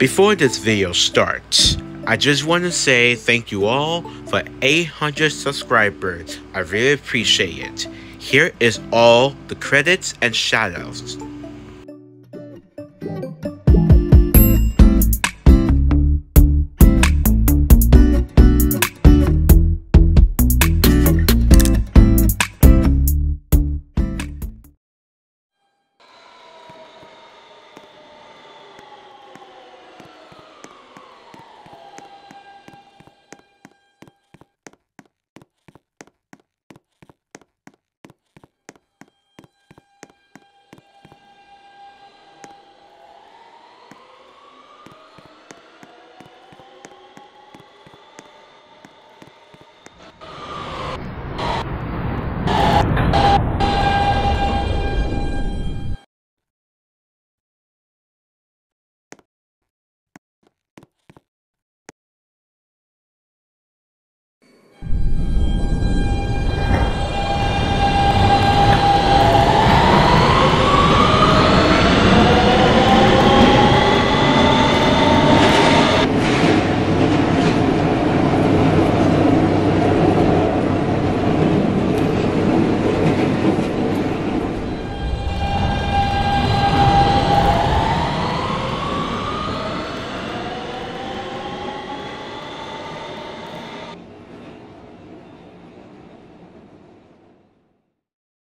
Before this video starts, I just want to say thank you all for 800 subscribers. I really appreciate it. Here is all the credits and shoutouts.